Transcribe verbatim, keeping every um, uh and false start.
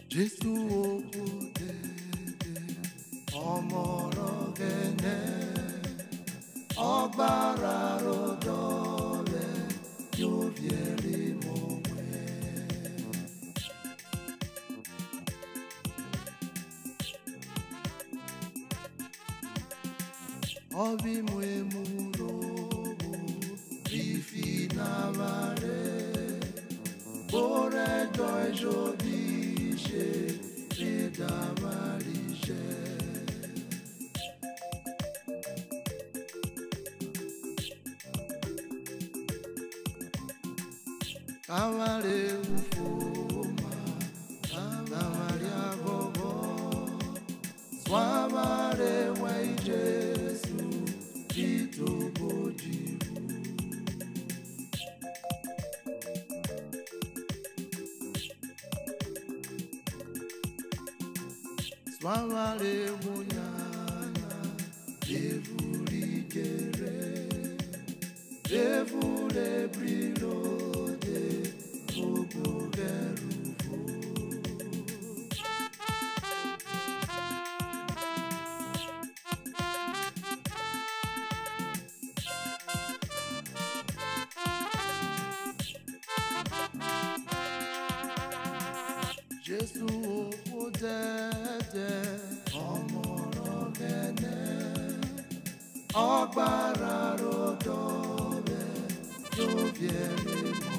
Jésù òkú dẹ̀dẹ̀ ọmọrọ gẹ̀nẹ́ ọgbàrà rọdọ̀lẹ̀ yóò viẹ̀rì mọ̀wẹ́. Obi mwemuro rifi navare bore joy jobishe redamarishe. Kamare ufoma kamare agogo swamare wai Jesu itobojiru. Swamare munyana devuri kere devure brilode obogeruvo. Jésù òkú dẹ̀dẹ̀ ọmọrọ gẹ̀nẹ́ ọgbàrà rọdọ̀lẹ̀ yóò viẹ̀rì mọ̀.